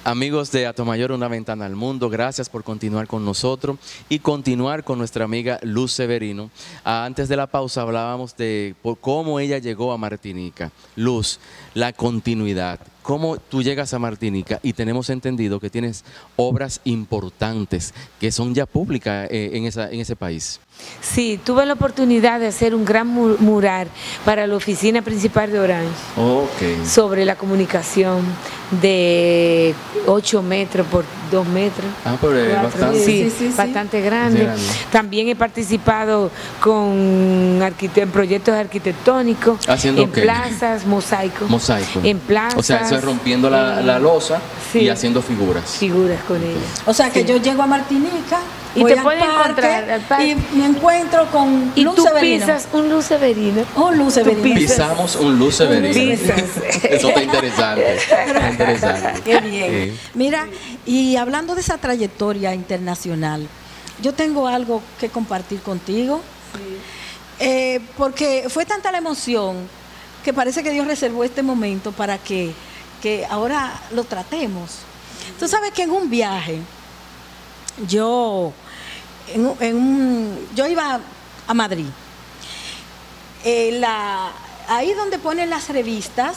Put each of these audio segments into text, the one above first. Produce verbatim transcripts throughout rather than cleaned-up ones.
Amigos de Atomayor, una ventana al mundo, gracias por continuar con nosotros y continuar con nuestra amiga Luz Severino. Ah, antes de la pausa hablábamos de por cómo ella llegó a Martinica. Luz, la continuidad. Cómo tú llegas a Martinica y tenemos entendido que tienes obras importantes que son ya públicas eh, en, esa, en ese país. Sí, tuve la oportunidad de hacer un gran mural para la oficina principal de Orange. Okay. Sobre la comunicación de ocho metros por dos metros. Ah, pero es bastante. Sí, sí, sí, bastante sí. grande. grande. También he participado con en proyectos arquitectónicos. ¿Haciendo en qué? plazas, mosaicos. Mosaico. En plazas. O sea, eso es rompiendo la, la losa sí. y haciendo figuras. Figuras con ella. O sea que Sí. yo llego a Martinica Y voy te al puedes parque, encontrar al parque. y me encuentro con Y Luz tú Severino. pisas un Luz Severino. Un Luz Severino. pisas. Pisamos un Luz Severino. Pisas. Eso está interesante. Está interesante. Qué bien. Sí. Mira, y hablando de esa trayectoria internacional, yo tengo algo que compartir contigo. Sí. Eh, porque fue tanta la emoción que parece que Dios reservó este momento para que, que ahora lo tratemos. Tú sabes que en un viaje, yo, en, en un, yo iba a Madrid. Eh, la, ahí donde ponen las revistas,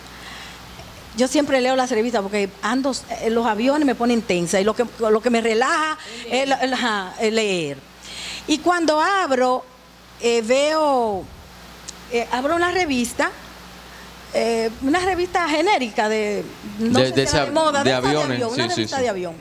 yo siempre leo las revistas porque ando en los aviones, me ponen tensa y lo que, lo que me relaja es, es, es leer. Y cuando abro, eh, veo, eh, abro una revista, eh, una revista genérica de, no de, sé de, si era esa, de moda, de, de, aviones, de avión, sí, una sí, revista sí. de avión.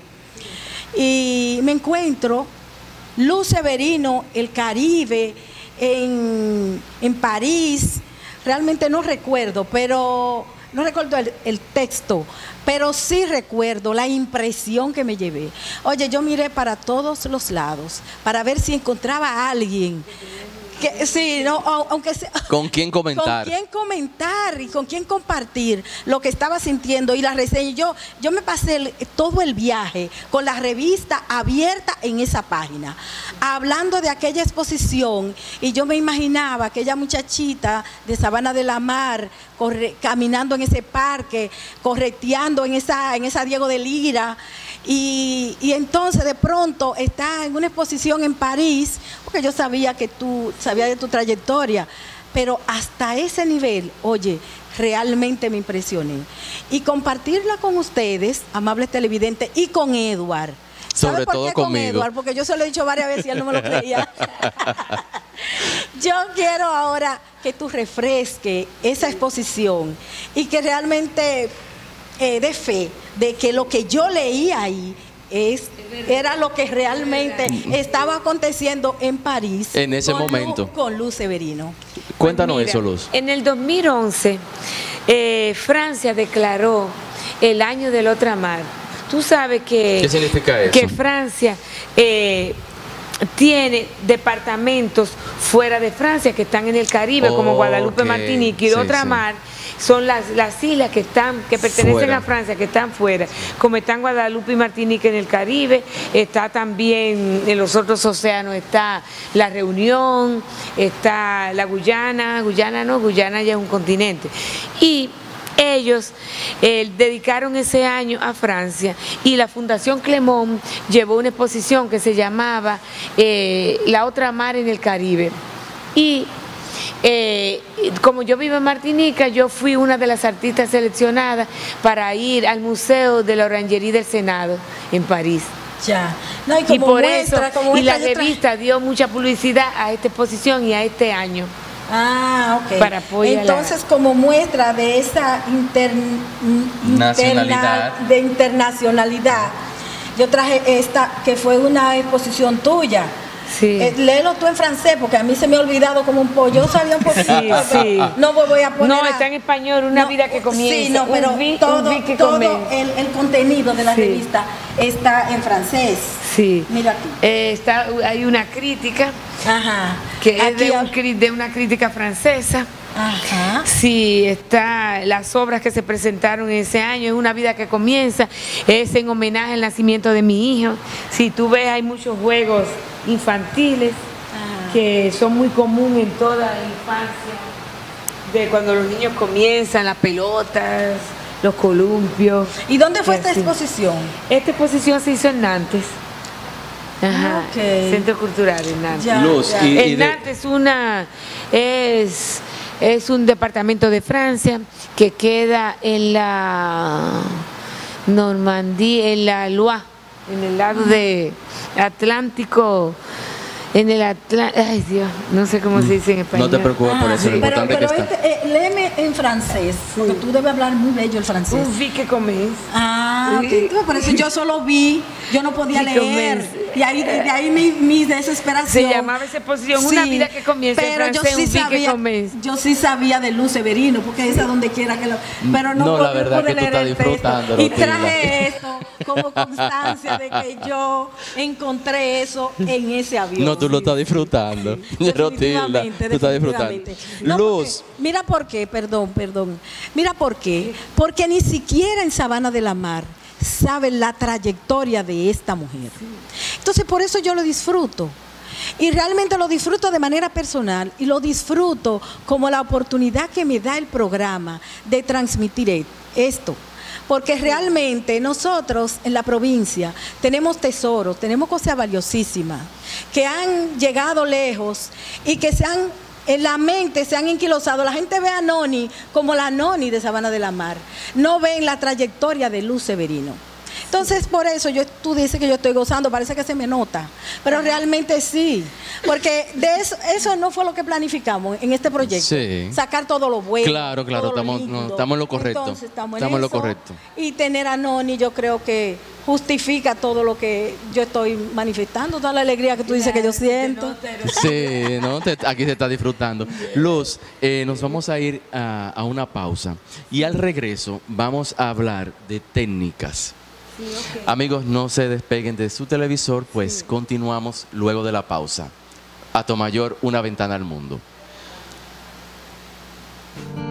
Y me encuentro Luz Severino, el Caribe, en, en París, realmente no recuerdo, pero no recuerdo el, el texto, pero sí recuerdo la impresión que me llevé. Oye, yo miré para todos los lados para ver si encontraba a alguien. Que, sí, no, aunque sea, ¿Con quién comentar? Con quién comentar y con quién compartir lo que estaba sintiendo y la reseña. Yo, yo me pasé el, todo el viaje con la revista abierta en esa página, hablando de aquella exposición, y yo me imaginaba aquella muchachita de Sabana de la Mar corre, caminando en ese parque, correteando en esa, en esa Diego de Lira. Y, y entonces de pronto está en una exposición en París, porque yo sabía que tú sabías de tu trayectoria, pero hasta ese nivel, oye, realmente me impresioné. Y compartirla con ustedes, amables televidentes, y con Edward. Sobre por todo qué con conmigo. Edward? Porque yo se lo he dicho varias veces y él no me lo creía. Yo quiero ahora que tú refresques esa exposición y que realmente eh, dé fe de que lo que yo leí ahí es, era lo que realmente estaba aconteciendo en París. En ese con momento. Luz, con Luz Severino. Cuéntanos Pues mira, eso, Luz. En el dos mil once, eh, Francia declaró el año del ultramar. Tú sabes que, ¿Qué significa eso? que Francia eh, tiene departamentos fuera de Francia que están en el Caribe, Oh, como Guadalupe, okay. Martinique y Sí, ultramar. Son las, las islas que están, que pertenecen Fuera. a Francia, que están fuera, como están Guadalupe y Martinique en el Caribe, está también en los otros océanos, está la Reunión, está la Guyana, Guyana no, Guyana ya es un continente. Y ellos eh, dedicaron ese año a Francia y la Fundación Clemón llevó una exposición que se llamaba eh, La Otra Mar en el Caribe. Y Eh, como yo vivo en Martinica, yo fui una de las artistas seleccionadas para ir al Museo de la Orangerie del Senado en París. Ya. No, y, Y como por muestra, eso, como y la esta, yo tra- revista dio mucha publicidad a esta exposición y a este año. Ah, ok. Para apoyar la- Entonces, como muestra de esa inter- Nacionalidad. interna- de internacionalidad, yo traje esta, que fue una exposición tuya. Sí. Eh, léelo tú en francés, porque a mí se me ha olvidado como un poco. Yo sabía un poquito, Sí, pero sí. no me voy a poner. No, a- está en español, Una No, vida que comienza. Sí, no, pero un vi, todo, un vi que todo comienza. el, el contenido de la Sí. revista está en francés. Sí. Mira aquí. Eh, está, hay una crítica Ajá. que es Aquí de, un hab- cri- de una crítica francesa. Ajá. Sí, está las obras que se presentaron ese año, es Una vida que comienza, es en homenaje al nacimiento de mi hijo. Si tú ves, hay muchos juegos infantiles Ajá. que son muy comunes en toda la infancia, de cuando los niños comienzan, las pelotas, los columpios. ¿Y dónde fue y esta así. exposición? Esta exposición se hizo en Nantes. Ajá, Ok. Centro Cultural en Nantes. Ya, Luz, ya. y- En de- Nantes una, es, es un departamento de Francia que queda en la Normandía, en la Loire, en el lado de Atlántico, en el Atlántico, ay Dios, no sé cómo se dice en español. No te preocupes por Ah, eso, lo sí. Pero, importante pero es que está. este, eh, léeme en francés, porque tú debes hablar muy bello el francés. Un vi que comes. Ah, Sí. tú- por eso yo solo vi, yo no podía Sí, leer. comes. Y ahí, de ahí mi, mi desesperación. Se llamaba esa exposición Una vida que comienza en pero yo francés, sí un vi que sabía, comes. yo sí sabía de Luz Severino, porque es a donde quiera que lo. Pero no, No, la pude- verdad pude que tú leer estás el texto. disfrutándolo, Y Tilda. traje esto como constancia de que yo encontré eso en ese avión. No, tú lo Sí, estás sí. disfrutando. Rotilda, Definitivamente, tú estás disfrutando. definitivamente. No, Luz, porque- mira por qué, perdón, perdón. Mira por qué. Porque ni siquiera en Sabana de la Mar saben la trayectoria de esta mujer. Entonces, por eso yo lo disfruto. Y realmente lo disfruto de manera personal y lo disfruto como la oportunidad que me da el programa de transmitir e- esto. Porque realmente nosotros en la provincia tenemos tesoros, tenemos cosas valiosísimas que han llegado lejos y que se han, en la mente se han enquilosado. La gente ve a Noni como la Noni de Sabana de la Mar, no ven la trayectoria de Luz Severino. Entonces, por eso yo, tú dices que yo estoy gozando, parece que se me nota, pero realmente sí, porque de eso, eso no fue lo que planificamos en este proyecto, Sí. sacar todo lo bueno. Claro, claro, todo lo estamos- no, lindo. estamos en lo correcto. Entonces, estamos en, Estamos en lo eso, correcto. y tener a Noni yo creo que justifica todo lo que yo estoy manifestando, toda la alegría que tú dices que yo siento. sí, ¿no? Te- aquí se está disfrutando. Luz, eh, nos vamos a ir a, a una pausa y al regreso vamos a hablar de técnicas. Amigos, no se despeguen de su televisor, pues continuamos luego de la pausa. Atomayor, una ventana al mundo.